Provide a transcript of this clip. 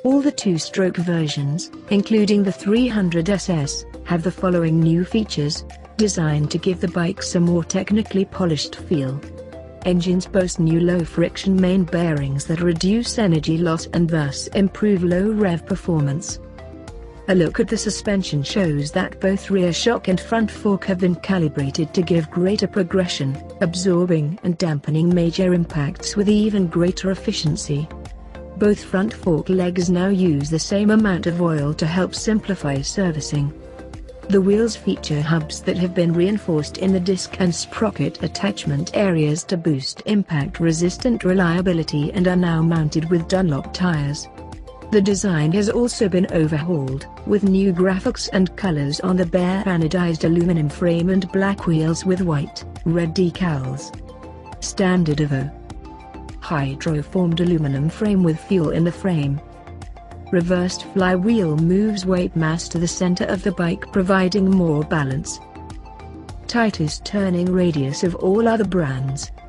All the two-stroke versions, including the 300SS, have the following new features, designed to give the bikes a more technically polished feel. Engines boast new low-friction main bearings that reduce energy loss and thus improve low-rev performance. A look at the suspension shows that both rear shock and front fork have been calibrated to give greater progression, absorbing and dampening major impacts with even greater efficiency. Both front fork legs now use the same amount of oil to help simplify servicing. The wheels feature hubs that have been reinforced in the disc and sprocket attachment areas to boost impact-resistant reliability and are now mounted with Dunlop tires. The design has also been overhauled, with new graphics and colors on the bare anodized aluminum frame and black wheels with white, red decals. Standard Evo. Hydroformed aluminum frame with fuel in the frame. Reversed flywheel moves weight mass to the center of the bike, providing more balance. Tightest turning radius of all other brands,